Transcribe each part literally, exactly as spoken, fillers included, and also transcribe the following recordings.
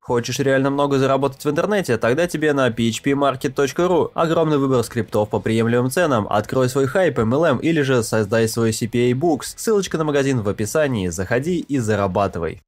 Хочешь реально много заработать в интернете? Тогда тебе на пи эйч пи маркет точка ру. Огромный выбор скриптов по приемлемым ценам. Открой свой хайп, эм эл эм или же создай свой си пи эй Books. Ссылочка на магазин в описании. Заходи и зарабатывай.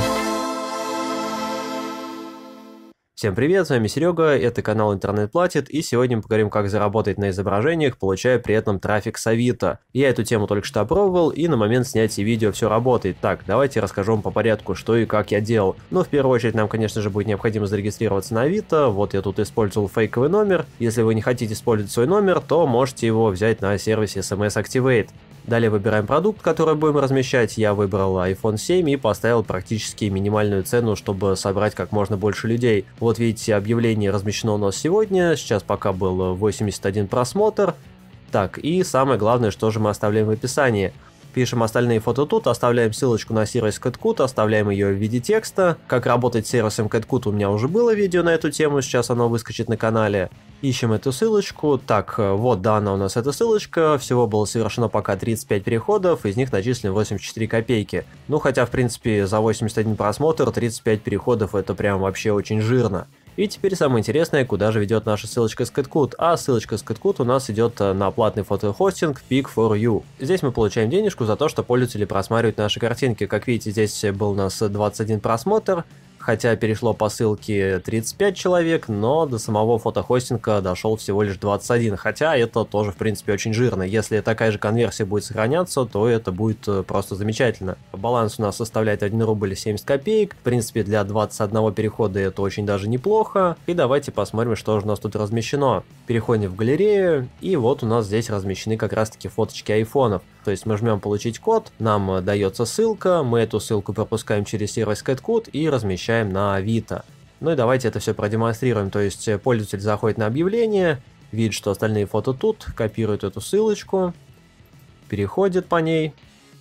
Всем привет, с вами Серега, это канал Интернет Платит, и сегодня мы поговорим, как заработать на изображениях, получая при этом трафик с Авито. Я эту тему только что опробовал, и на момент снятия видео все работает. Так, давайте расскажу вам по порядку, что и как я делал. Ну, в первую очередь, нам, конечно же, будет необходимо зарегистрироваться на Авито. Вот я тут использовал фейковый номер. Если вы не хотите использовать свой номер, то можете его взять на сервисе эс эм эс Activate. Далее выбираем продукт, который будем размещать. Я выбрал айфон семь и поставил практически минимальную цену, чтобы собрать как можно больше людей. Вот видите, объявление размещено у нас сегодня. Сейчас пока был восемьдесят один просмотр. Так, и самое главное, что же мы оставляем в описании. Пишем остальные фото тут, оставляем ссылочку на сервис CatCut, оставляем ее в виде текста. Как работать с сервисом CatCut, у меня уже было видео на эту тему, сейчас оно выскочит на канале. Ищем эту ссылочку. Так, вот дана у нас эта ссылочка. Всего было совершено пока тридцать пять переходов, из них начислено восемьдесят четыре копейки. Ну, хотя, в принципе, за восемьдесят один просмотр тридцать пять переходов это прям вообще очень жирно. И теперь самое интересное, куда же ведет наша ссылочка с CatCut. А ссылочка с CatCut у нас идет на платный фотохостинг пик фор ю. Здесь мы получаем денежку за то, что пользователи просматривают наши картинки. Как видите, здесь был у нас двадцать один просмотр. Хотя перешло по ссылке тридцать пять человек, но до самого фотохостинга дошел всего лишь двадцать один. Хотя это тоже, в принципе, очень жирно. Если такая же конверсия будет сохраняться, то это будет просто замечательно. Баланс у нас составляет один рубль семьдесят копеек. В принципе, для двадцати одного перехода это очень даже неплохо. И давайте посмотрим, что же у нас тут размещено. Переходим в галерею, и вот у нас здесь размещены как раз-таки фоточки айфонов. То есть мы жмем «Получить код», нам дается ссылка, мы эту ссылку пропускаем через сервис CatCut и размещаем на Авито. Ну и давайте это все продемонстрируем. То есть пользователь заходит на объявление, видит, что остальные фото тут, копирует эту ссылочку, переходит по ней.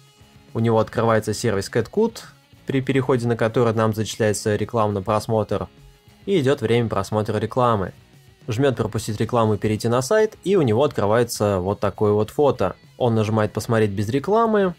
У него открывается сервис CatCut, при переходе на который нам зачисляется рекламный просмотр, и идет время просмотра рекламы. Жмет пропустить рекламу и перейти на сайт, и у него открывается вот такое вот фото. Он нажимает посмотреть без рекламы,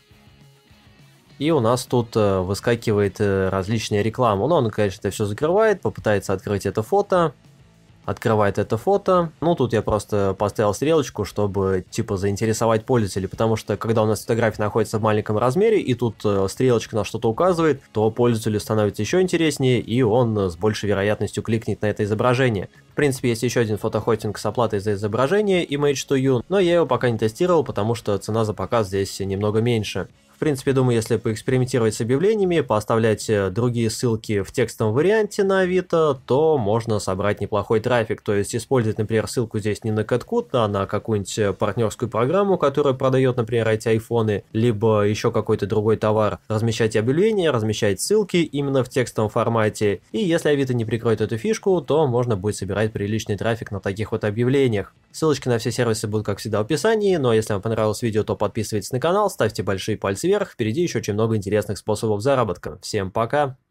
и у нас тут выскакивает различная реклама. Но он, конечно, это все закрывает, попытается открыть это фото. Открывает это фото. Ну, тут я просто поставил стрелочку, чтобы, типа, заинтересовать пользователей, потому что, когда у нас фотография находится в маленьком размере, и тут стрелочка на что-то указывает, то пользователю становится еще интереснее, и он с большей вероятностью кликнет на это изображение. В принципе, есть еще один фотохостинг с оплатой за изображение, Image to You, но я его пока не тестировал, потому что цена за показ здесь немного меньше. В принципе, думаю, если поэкспериментировать с объявлениями, поставлять другие ссылки в текстовом варианте на Авито, то можно собрать неплохой трафик. То есть использовать, например, ссылку здесь не на CatCut, а на какую-нибудь партнерскую программу, которая продает, например, эти айфоны, либо еще какой-то другой товар. Размещать объявления, размещать ссылки именно в текстовом формате. И если Авито не прикроет эту фишку, то можно будет собирать приличный трафик на таких вот объявлениях. Ссылочки на все сервисы будут, как всегда, в описании. Но если вам понравилось видео, то подписывайтесь на канал, ставьте большие пальцы вверх. Впереди еще очень много интересных способов заработка. Всем пока!